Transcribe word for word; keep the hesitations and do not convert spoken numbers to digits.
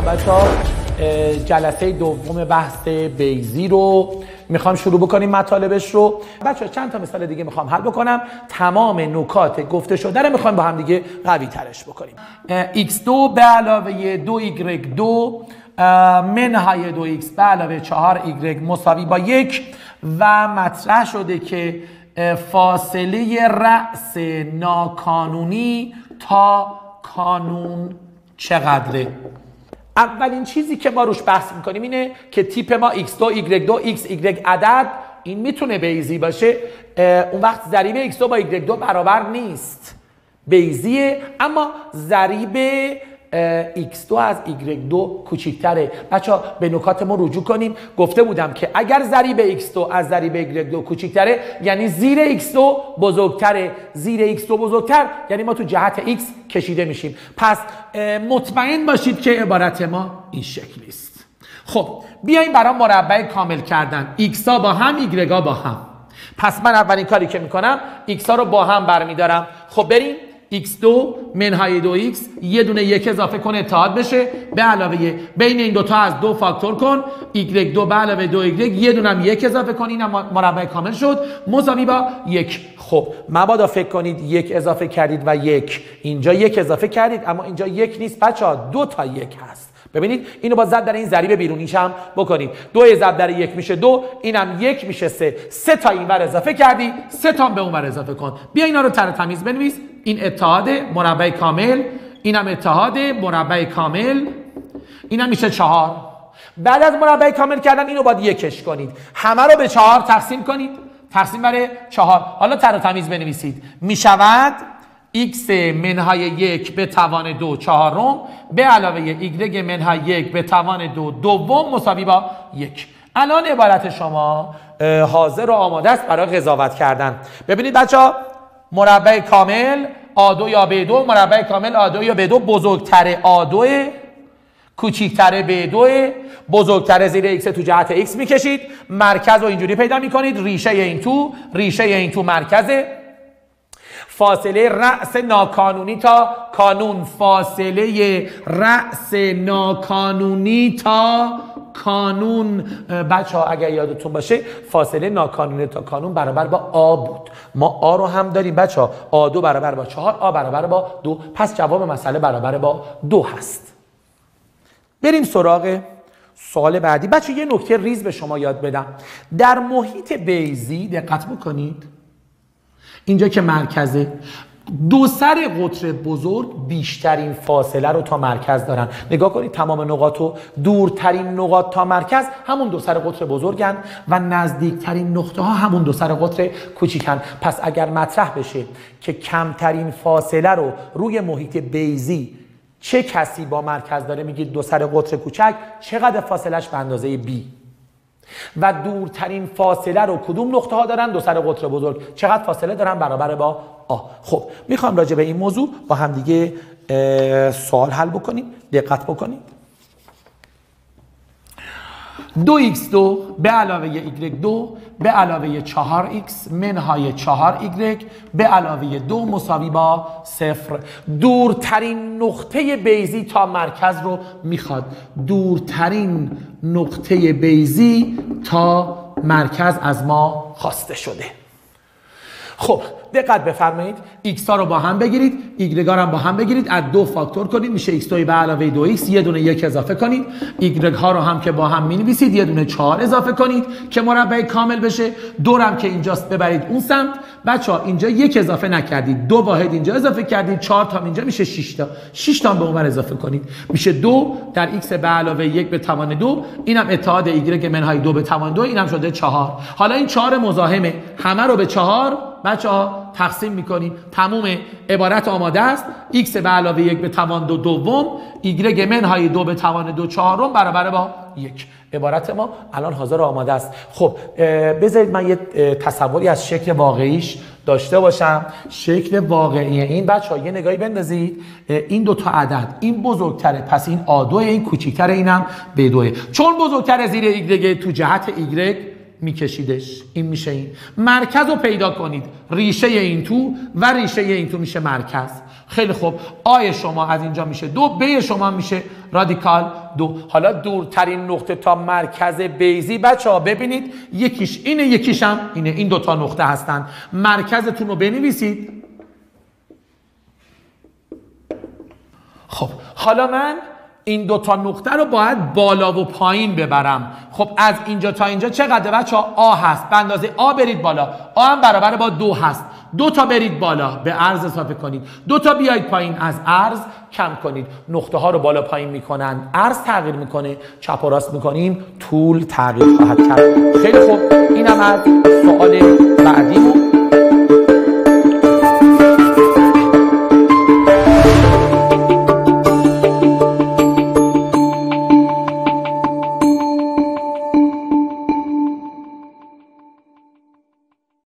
بچه‌ها جلسه دوم بحث بیزی رو میخوام شروع بکنیم مطالبش رو. بچه‌ها چند تا مثال دیگه میخوام حل بکنم. تمام نکات گفته شده رو میخوام با هم دیگه قوی ترش بکنیم. ایکس دو به علاوه دو ایگرگ دو منهای دو ایکس به علاوه چهار ایگرگ مساوی با یک و مطرح شده که فاصله رأس ناکانونی تا کانون چقدره. اولین چیزی که ما روش بحث میکنیم اینه که تیپ ما ایکس دو ایگرگ دو ایکس ایگرگ عدد این میتونه بیزی باشه. اون وقت ضریب ایکس دو با ایگرگ دو برابر نیست، بیزیه، اما ضریب ایکس دو از ایگرگ دو کوچیکتره. بچه‌ها به نکات ما رجوع کنیم. گفته بودم که اگر ضریب ایکس دو از ضریب ایگرگ دو کوچیکتره یعنی زیر ایکس دو بزرگتره. زیر ایکس دو بزرگتر یعنی ما تو جهت ایکس کشیده میشیم. پس مطمئن باشید که عبارت ما این شکلی است. خب بیایم برای مربع کامل کردن ایکس ها با هم ایگرگ ها با هم. پس من اولین کاری که میکنم ایکس ها رو با هم برمیدارم. خب بریم ایکس دو منهای دو ایکس یه دونه یک اضافه کن اتحاد بشه به علاوه بین این دوتا از دو فاکتور کن ایگرگ دو به علاوه دو ایگرگ یه دونه هم یک اضافه کن، اینم مربع کامل شد مساوی با یک. خب مبادا فکر کنید یک اضافه کردید و یک اینجا یک اضافه کردید اما اینجا یک نیست بچه‌ها، دو تا یک هست. ببینید اینو با ضرب در این ضریب بیرونیش هم بکنید. دو ضرب در یک میشه دو، اینم یک میشه سه. سه تا اینور اضافه کردی، سه تا به اونور اضافه کن. بیا اینا رو تر تمیز بنویس. این اتحاد مربع کامل، اینم اتحاد مربع کامل، اینم میشه چهار. بعد از مربع کامل کردن اینو باید یکش کنید. همه رو به چهار تقسیم کنید. تقسیم بر چهار. حالا تر تمیز بنویسید. میشود x منهای یک به توان دو چهارم به علاوه ایگرگ منهای یک به توان دو دوم مساوی با یک. الان عبارت شما حاضر و آماده است برای قضاوت کردن. ببینید بچه‌ها مربع کامل آ دو یا ب دو، مربع کامل آ دو یا ب دو بزرگتر آ دو کوچیکتر ب دو، بزرگتر زیر x تو جهت x میکشید، مرکز رو اینجوری پیدا میکنید، ریشه این تو ریشه این تو مرکزه، فاصله رأس ناکانونی تا کانون، فاصله رأس ناکانونی تا کانون. بچه ها اگر یادتون باشه فاصله ناکانونی تا کانون برابر با آ بود. ما آ رو هم داریم بچه ها، آ دو برابر با چهار، آ برابر با دو، پس جواب مسئله برابر با دو هست. بریم سراغ سوال بعدی. بچه یه نکته ریز به شما یاد بدم. در محیط بیزی دقت بکنید، اینجا که مرکزه، دو سر قطر بزرگ بیشترین فاصله رو تا مرکز دارن. نگاه کنید تمام نقاط رو، دورترین نقاط تا مرکز همون دو سر قطر بزرگن و نزدیکترین نقطه ها همون دو سر قطر کوچیکن. پس اگر مطرح بشه که کمترین فاصله رو روی محیط بیزی چه کسی با مرکز داره، میگید دو سر قطر کوچک، چقدر فاصلش به اندازه b، و دورترین فاصله رو کدوم نقطه ها دارن، دو سر قطر بزرگ، چقدر فاصله دارن برابر با آ. خب میخوام راجع به این موضوع با هم دیگه سوال حل بکنیم. دقت بکنید. دو ایکس دو به علاوه ایگرگ دو به علاوه چهار ایکس منهای چهار ایگرگ به علاوه دو مساوی با صفر. دورترین نقطه بیزی تا مرکز رو میخواد. دورترین نقطه بیزی تا مرکز از ما خواسته شده. خب دقت بفرمایید. ایکس ها رو با هم بگیرید، ایگرگ ها رو با هم بگیرید، از دو فاکتور کنید میشه ایکس دو به علاوه دو ایکس، یه دونه یک اضافه کنید. ایگرگ ها رو هم که با هم مینویسید، یه دونه چهار اضافه کنید که مربع کامل بشه. دورم که اینجاست ببرید اون سمت. بچه‌ها اینجا یک اضافه نکردید، دو واحد اینجا اضافه کردید، چهار تا اینجا میشه شش تا. شش تا به اونور اضافه کنید میشه دو در ایکس به علاوه یک به توان دو، اینم اتحاد ایگرگ منهای دو به توان دو، اینم شده چهار. حالا این چهار مزاحمه، همه رو به چهار بچه‌ها تقسیم میکنیم. تموم عبارت آماده است. x به علاوه یک به توان دو دوم ایگرگ منهای دو به توان دو چهارم برابر با یک. عبارت ما الان حاضر آماده است. خب بذارید من یه تصوری از شکل واقعیش داشته باشم. شکل واقعی این بچه‌ها یه نگاهی بندازید. این دو تا عدد، این بزرگتره پس این آ دو، این کوچیک‌تره اینم ب دو. چون بزرگتره زیر ایگرگ تو جهت ایگرگ میکشیدش. این میشه این. مرکز رو پیدا کنید. ریشه این تو و ریشه این تو میشه مرکز. خیلی خوب. آی شما از اینجا میشه دو، بی شما میشه رادیکال دو. حالا دورترین نقطه تا مرکز بیضی بچه ها ببینید یکیش اینه یکیش هم اینه. این دوتا نقطه هستن. مرکزتون رو بنویسید. خب حالا من این دوتا نقطه رو باید بالا و پایین ببرم. خب از اینجا تا اینجا چقدر بچه ها؟ آ هست. به اندازه آ برید بالا. آ هم برابر با دو هست. دو تا برید بالا به عرض اضافه کنید. دو تا بیایید پایین از عرض کم کنید. نقطه ها رو بالا پایین میکنن. عرض تغییر میکنه. چپ و راست میکنیم. طول تغییر خواهد کرد. خیلی خوب. اینم از سوال بعدیمون.